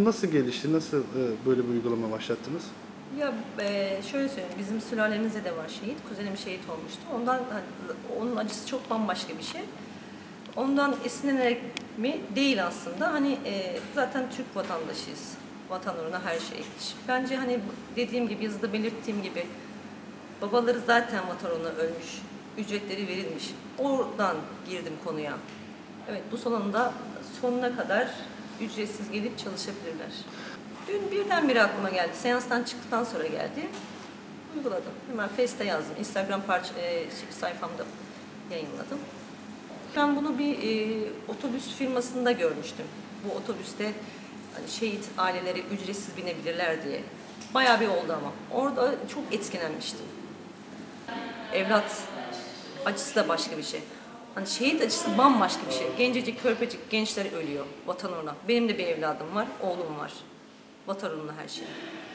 konu nasıl gelişti? Nasıl böyle bir uygulama başlattınız? Ya şöyle söyleyeyim, bizim sülalemizde de var şehit. Kuzenim şehit olmuştu. Ondan hani, onun acısı çok bambaşka bir şey. Ondan esinlenerek mi? Değil aslında. Hani zaten Türk vatandaşıyız. Vatan uğruna her şey. Bence hani dediğim gibi, yazıda belirttiğim gibi babaları zaten vatan uğruna ölmüş. Ücretleri verilmiş. Oradan girdim konuya. Evet, bu salonda sonuna kadar ücretsiz gelip çalışabilirler. Dün birdenbire aklıma geldi. Seanstan çıktıktan sonra geldi. Uyguladım. Hemen Face'te yazdım. Instagram sayfamda yayınladım. Ben bunu bir otobüs firmasında görmüştüm. Bu otobüste hani şehit aileleri ücretsiz binebilirler diye. Bayağı bir oldu ama. Orada çok etkilenmiştim. Evlat acısı da başka bir şey. Hani şehit acısı bambaşka bir şey. Gencecik, körpecik gençler ölüyor vatan uğruna. Benim de bir evladım var, oğlum var. Vatan uğruna her şey.